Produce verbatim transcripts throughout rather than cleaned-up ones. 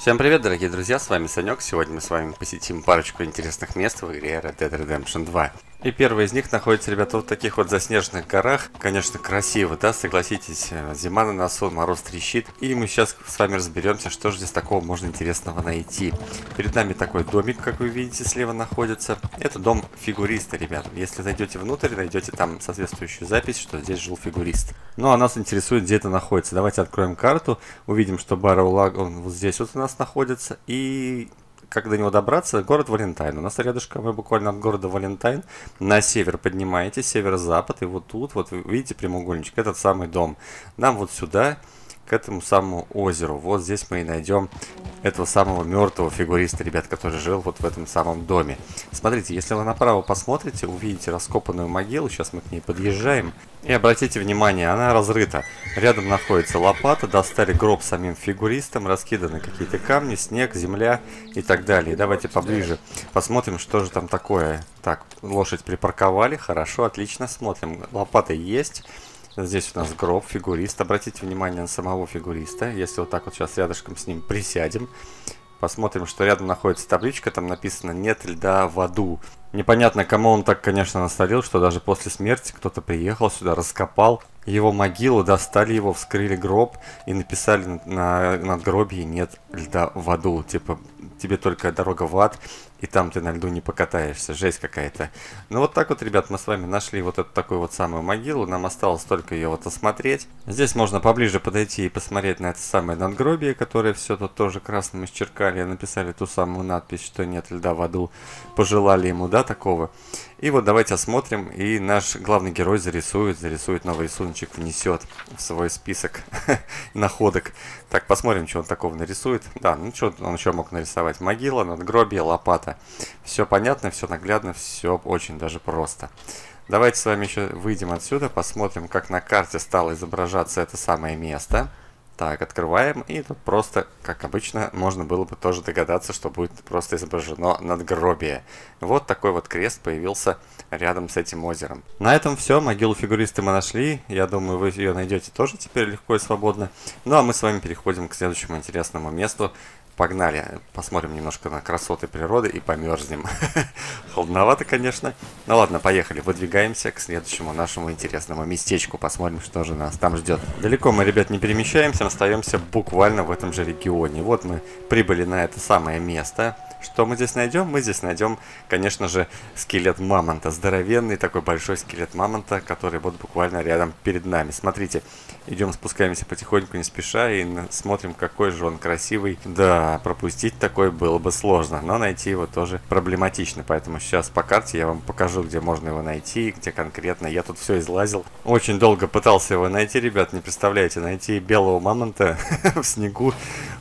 Всем привет, дорогие друзья, с вами Санек. Сегодня мы с вами посетим парочку интересных мест в игре Red Dead Redemption два. И первый из них находится, ребята, вот в таких вот заснеженных горах. Конечно, красиво, да, согласитесь, зима на носу, мороз трещит. И мы сейчас с вами разберемся, что же здесь такого можно интересного найти. Перед нами такой домик, как вы видите, слева находится. Это дом фигуриста, ребята. Если зайдете внутрь, найдете там соответствующую запись, что здесь жил фигурист. Ну, а нас интересует, где это находится. Давайте откроем карту, увидим, что Барроу-Лагун, он вот здесь вот у нас находится. И как до него добраться? Город Валентайн. У нас рядышком, вы буквально от города Валентайн на север поднимаетесь, северо-запад, и вот тут, вот вы видите прямоугольничек, этот самый дом. Нам вот сюда, к этому самому озеру. Вот здесь мы и найдем этого самого мертвого фигуриста, ребят, который жил вот в этом самом доме. Смотрите, если вы направо посмотрите, увидите раскопанную могилу. Сейчас мы к ней подъезжаем. И обратите внимание, она разрыта. Рядом находится лопата, достали гроб с самим фигуристом, раскиданы какие-то камни, снег, земля и так далее. Давайте поближе посмотрим, что же там такое. Так, лошадь припарковали, хорошо, отлично, смотрим. Лопата есть. Здесь у нас гроб, фигурист. Обратите внимание на самого фигуриста. Если вот так вот сейчас рядышком с ним присядем, посмотрим, что рядом находится табличка, там написано «Нет льда в аду». Непонятно, кому он так, конечно, насолил, что даже после смерти кто-то приехал сюда, раскопал его могилу, достали его, вскрыли гроб и написали на надгробии «Нет льда в аду». Типа, тебе только дорога в ад, и там ты на льду не покатаешься. Жесть какая-то. Ну вот так вот, ребят, мы с вами нашли вот эту такую вот самую могилу. Нам осталось только ее вот осмотреть. Здесь можно поближе подойти и посмотреть на это самое надгробие, которое все тут тоже красным исчеркали. Написали ту самую надпись, что нет льда в аду. Пожелали ему, да, такого. И вот давайте осмотрим, и наш главный герой зарисует, зарисует новый рисуночек, внесет в свой список находок. Так, посмотрим, что он такого нарисует. Да, ну что он еще мог нарисовать? Могила, надгробие, лопата. Все понятно, все наглядно, все очень даже просто. Давайте с вами еще выйдем отсюда, посмотрим, как на карте стало изображаться это самое место. Так, открываем, и тут просто, как обычно, можно было бы тоже догадаться, что будет просто изображено надгробие. Вот такой вот крест появился рядом с этим озером. На этом все, могилу фигуриста мы нашли. Я думаю, вы ее найдете тоже теперь легко и свободно. Ну а мы с вами переходим к следующему интересному месту. Погнали, посмотрим немножко на красоты природы и померзнем. Холодновато, конечно. Ну ладно, поехали, выдвигаемся к следующему нашему интересному местечку. Посмотрим, что же нас там ждет. Далеко мы, ребят, не перемещаемся, остаемся буквально в этом же регионе. Вот мы прибыли на это самое место. Что мы здесь найдем? Мы здесь найдем, конечно же, скелет мамонта. Здоровенный такой большой скелет мамонта, который вот буквально рядом перед нами. Смотрите, идем, спускаемся потихоньку, не спеша, и смотрим, какой же он красивый. Да, пропустить такой было бы сложно, но найти его тоже проблематично. Поэтому сейчас по карте я вам покажу, где можно его найти, где конкретно. Я тут все излазил. Очень долго пытался его найти, ребят, не представляете. Найти белого мамонта в снегу.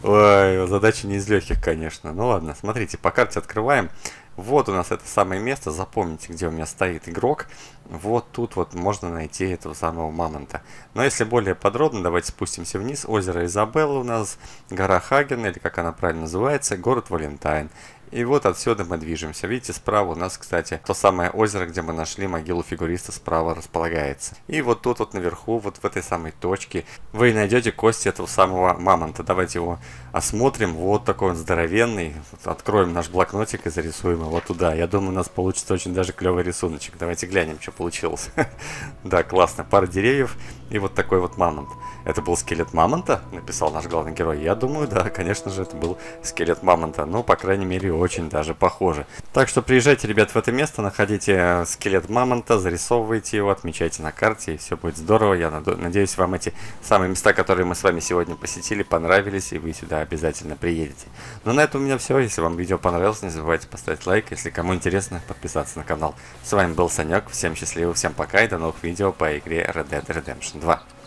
Ой, задача не из легких, конечно. Ну ладно, смотрите. По карте открываем. Вот у нас это самое место. Запомните, где у меня стоит игрок. Вот тут вот можно найти этого самого мамонта. Но если более подробно, давайте спустимся вниз. Озеро Изабелла у нас, гора Хаген, или как она правильно называется, город Валентайн. И вот отсюда мы движемся. Видите, справа у нас, кстати, то самое озеро, где мы нашли могилу фигуриста, справа располагается. И вот тут вот наверху, вот в этой самой точке, вы найдете кости этого самого мамонта. Давайте его осмотрим. Вот такой он здоровенный. Вот откроем наш блокнотик и зарисуем его туда. Я думаю, у нас получится очень даже клевый рисуночек. Давайте глянем, что получилось. Да, классно. Пара деревьев и вот такой вот мамонт. Это был скелет мамонта, написал наш главный герой. Я думаю, да, конечно же, это был скелет мамонта. Ну, по крайней мере, очень даже похоже. Так что приезжайте, ребят, в это место, находите скелет мамонта, зарисовывайте его, отмечайте на карте, и все будет здорово. Я надеюсь, вам эти самые места, которые мы с вами сегодня посетили, понравились, и вы сюда обязательно приедете. Ну, на этом у меня все. Если вам видео понравилось, не забывайте поставить лайк. Если кому интересно, подписаться на канал. С вами был Санек. Всем счастливо, всем пока и до новых видео по игре Red Dead Redemption два.